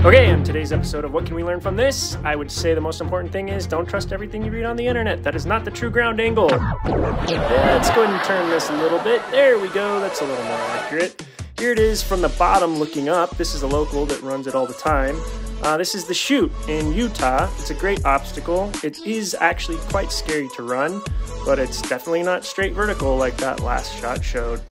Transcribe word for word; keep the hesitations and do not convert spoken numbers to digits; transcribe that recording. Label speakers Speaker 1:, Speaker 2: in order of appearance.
Speaker 1: Okay, in today's episode of What Can We Learn From This? I would say the most important thing is don't trust everything you read on the internet. That is not the true ground angle. Let's go ahead and turn this a little bit. There we go. That's a little more accurate. Here it is from the bottom looking up. This is a local that runs it all the time. Uh, this is the chute in Utah. It's a great obstacle. It is actually quite scary to run, but it's definitely not straight vertical like that last shot showed.